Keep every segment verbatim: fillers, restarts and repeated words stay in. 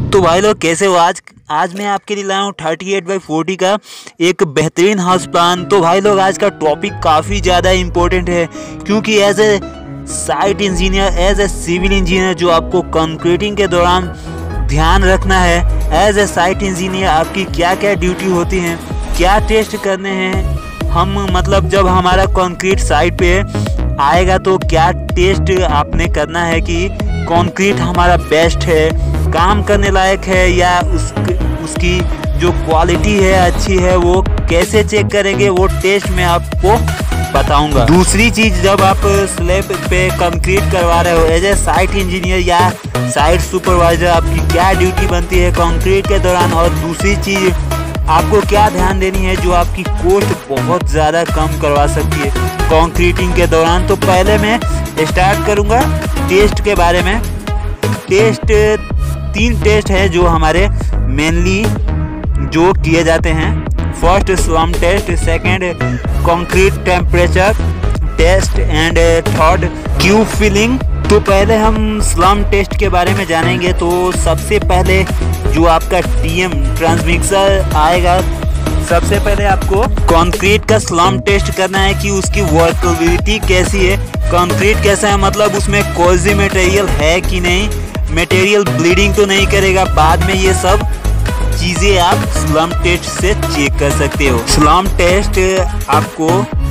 तो भाई लोग कैसे हो? आज आज मैं आपके लिए लाया हूँ थर्टी एट बाई फोर्टी का एक बेहतरीन हाउस प्लान। तो भाई लोग आज का टॉपिक काफ़ी ज़्यादा इम्पोर्टेंट है, क्योंकि as a site engineer, as a civil engineer जो आपको कंक्रीटिंग के दौरान ध्यान रखना है, एज ए साइट इंजीनियर आपकी क्या क्या ड्यूटी होती हैं, क्या टेस्ट करने हैं हम, मतलब जब हमारा कंक्रीट साइट पे आएगा तो क्या टेस्ट आपने करना है कि कंक्रीट हमारा बेस्ट है, काम करने लायक है, या उस उसकी जो क्वालिटी है अच्छी है, वो कैसे चेक करेंगे, वो टेस्ट मैं आपको बताऊंगा। दूसरी चीज़, जब आप स्लैब पे कंक्रीट करवा रहे हो एज ए साइट इंजीनियर या साइट सुपरवाइजर, आपकी क्या ड्यूटी बनती है कंक्रीट के दौरान। और दूसरी चीज़ आपको क्या ध्यान देनी है जो आपकी कॉस्ट बहुत ज़्यादा कम करवा सकती है कंक्रीटिंग के दौरान। तो पहले मैं स्टार्ट करूँगा टेस्ट के बारे में। टेस्ट तीन टेस्ट है जो हमारे मेनली जो किए जाते हैं। First slump test, second concrete temperature test and third cube filling. तो पहले हम स्लम टेस्ट के बारे में जानेंगे। तो सबसे पहले जो आपका टीएम ट्रांसमिक्सर आएगा, सबसे पहले आपको कंक्रीट का स्लम टेस्ट करना है कि उसकी वर्केबिलिटी कैसी है, कंक्रीट कैसा है, मतलब उसमें कोई मटेरियल है कि नहीं, मटेरियल ब्लीडिंग तो नहीं करेगा। बाद में ये सब चीज़ें आप स्लम टेस्ट से चेक कर सकते हो। स्लम टेस्ट आपको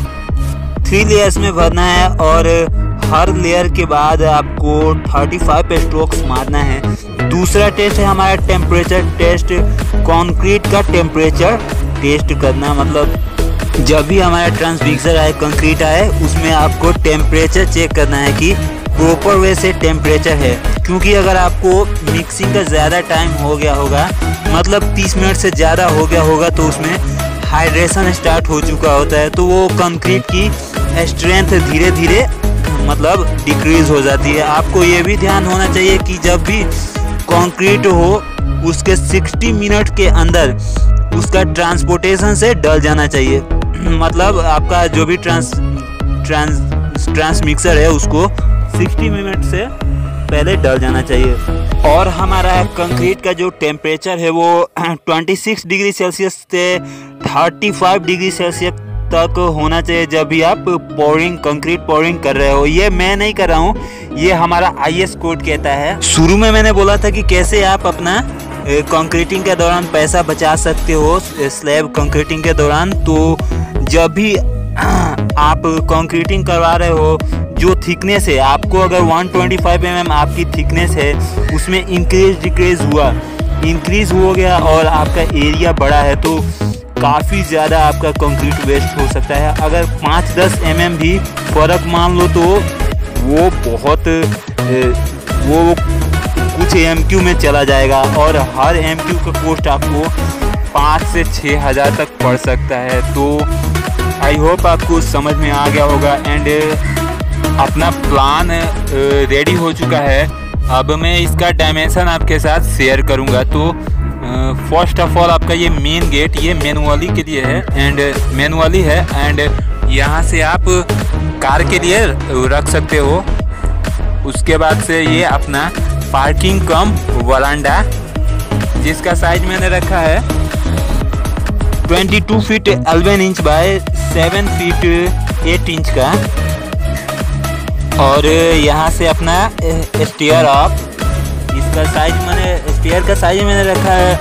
थ्री लेयर्स में भरना है और हर लेयर के बाद आपको पैंतीस स्ट्रोक्स मारना है। दूसरा टेस्ट है हमारा टेम्परेचर टेस्ट, कंक्रीट का टेम्परेचर टेस्ट करना, मतलब जब भी हमारा ट्रांसफिक्सर आए, कंक्रीट आए, उसमें आपको टेम्परेचर चेक करना है कि प्रॉपर वे से टेम्परेचर है। क्योंकि अगर आपको मिक्सिंग का ज़्यादा टाइम हो गया होगा, मतलब तीस मिनट से ज़्यादा हो गया होगा, तो उसमें हाइड्रेशन स्टार्ट हो चुका होता है, तो वो कंक्रीट की स्ट्रेंथ धीरे धीरे मतलब डिक्रीज हो जाती है। आपको ये भी ध्यान होना चाहिए कि जब भी कंक्रीट हो उसके साठ मिनट के अंदर उसका ट्रांसपोर्टेशन से डल जाना चाहिए, मतलब आपका जो भी ट्रांस ट्रांस ट्रांसमिक्सर है उसको साठ मिनट से पहले डल जाना चाहिए। और हमारा कंक्रीट का जो टेम्परेचर है वो छब्बीस डिग्री सेल्सियस से पैंतीस डिग्री सेल्सियस तक होना चाहिए जब भी आप पोरिंग कंक्रीट पोरिंग कर रहे हो। ये मैं नहीं कर रहा हूँ, ये हमारा आई एस कोड कहता है। शुरू में मैंने बोला था कि कैसे आप अपना कंक्रीटिंग के दौरान पैसा बचा सकते हो स्लैब कंक्रीटिंग के दौरान। तो जब भी आप कंक्रीटिंग करवा रहे हो, जो थिकनेस है आपको, अगर एक सौ पच्चीस एम एम आपकी थिकनेस है, उसमें इंक्रीज डिक्रीज हुआ, इंक्रीज हो गया और आपका एरिया बड़ा है, तो काफ़ी ज़्यादा आपका कंक्रीट वेस्ट हो सकता है। अगर पाँच दस एम एम भी फ़र्क मान लो तो वो बहुत वो कुछ एम क्यू में चला जाएगा, और हर एम क्यू का कॉस्ट आपको पाँच से छः हज़ार तक पड़ सकता है। तो आई होप आपको समझ में आ गया होगा। एंड अपना प्लान रेडी हो चुका है। अब मैं इसका डायमेंशन आपके साथ शेयर करूंगा। तो फर्स्ट ऑफ ऑल आपका ये मेन गेट, ये मैनुअली के लिए है एंड मैनुअली है, एंड यहाँ से आप कार के लिए रख सकते हो। उसके बाद से ये अपना पार्किंग कम वरांडा, जिसका साइज मैंने रखा है बाईस फीट ग्यारह इंच बाय सात फीट आठ इंच का। और यहाँ से अपना स्टेयर अप, इसका साइज मैंने स्टेयर का साइज मैंने रखा है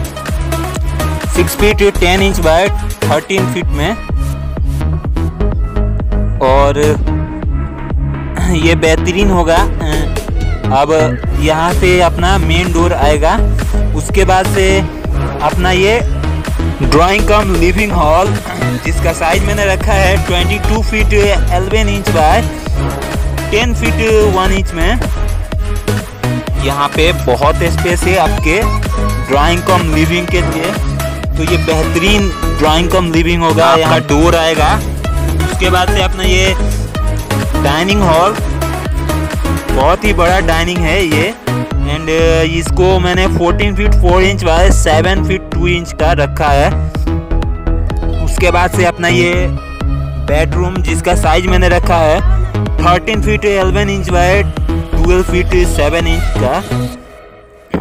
छह फीट दस इंच बाय तेरह फीट में। और ये बेहतरीन होगा। अब यहाँ से अपना मेन डोर आएगा। उसके बाद से अपना ये ड्राइंग कम लिविंग हॉल, जिसका साइज मैंने रखा है बाईस फीट ग्यारह इंच बाय दस फीट एक इंच में। यहाँ पे बहुत स्पेस है आपके ड्राइंग कम लिविंग के लिए, तो ये बेहतरीन ड्राइंग कम लिविंग होगा। यहाँ डोर आएगा। उसके बाद से अपना ये डाइनिंग हॉल, बहुत ही बड़ा डाइनिंग है ये, एंड इसको मैंने चौदह फीट चार इंच बाय सात फीट दो इंच का रखा है। उसके बाद से अपना ये बेडरूम, जिसका साइज मैंने रखा है तेरह फीट ग्यारह इंच बाय बारह फीट सात इंच का।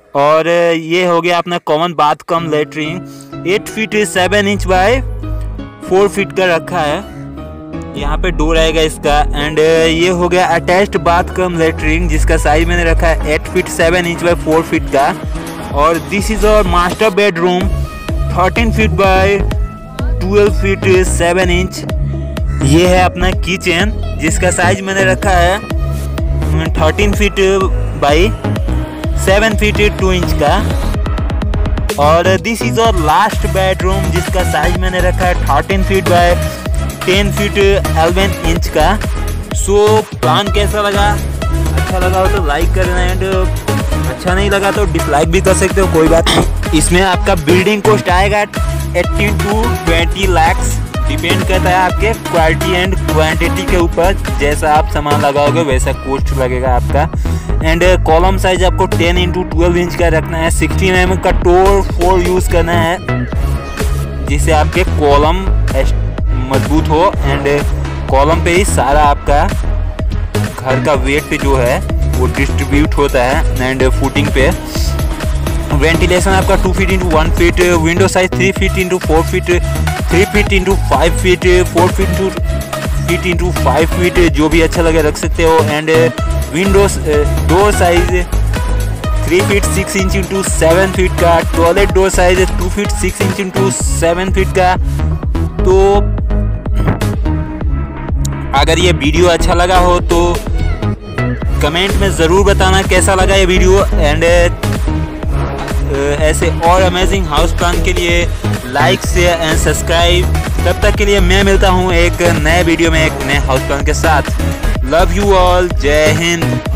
और ये हो गया अपना common bath cum latrine, eight feet seven inch by four feet का रखा है। यहाँ पे डोर आएगा इसका। एंड ये हो गया अटैच्ड बाथ कम लेटरिन जिसका साइज मैंने रखा है eight feet seven inch by four feet का। और दिस इज और master bedroom, thirteen feet by twelve feet seven inch. ये है अपना किचन जिसका साइज मैंने रखा है thirteen feet by seven feet two inch का। और दिस इज और लास्ट बेडरूम जिसका साइज मैंने रखा है thirteen feet by ten feet eleven inch का। सो प्लान कैसा लगा? अच्छा लगा हो तो लाइक करना, एंड अच्छा नहीं लगा तो डिसलाइक भी कर सकते हो, कोई बात नहीं। इसमें आपका बिल्डिंग कॉस्ट आएगा eighteen to twenty lakhs, depend करता है आपके क्वालिटी एंड क्वांटिटी के ऊपर। जैसा आप सामान लगाओगे वैसा कॉस्ट लगेगा आपका। एंड कॉलम साइज आपको टेन इंटू ट्वेल्व इंच का रखना है। सिक्सटीन एम एम का टोर फोर यूज़ करना है जिससे आपके कॉलम मजबूत हो। एंड कॉलम पे ही सारा आपका घर का वेट जो है वो डिस्ट्रीब्यूट होता है। एंड फुटिंग पे वेंटिलेशन आपका two feet into one feet, window size three feet into four feet, three feet into five feet, four feet into feet into five feet, जो भी अच्छा लगे रख सकते हो। And windows door size three feet six inch into seven feet का, toilet door size two feet six inch into seven feet का। तो अगर ये वीडियो अच्छा लगा हो तो कमेंट में ज़रूर बताना कैसा लगा ये वीडियो। एंड ऐसे और अमेजिंग हाउस प्लान के लिए लाइक शेयर एंड सब्सक्राइब। तब तक के लिए मैं मिलता हूँ एक नए वीडियो में एक नए हाउस प्लान के साथ। लव यू ऑल, जय हिंद।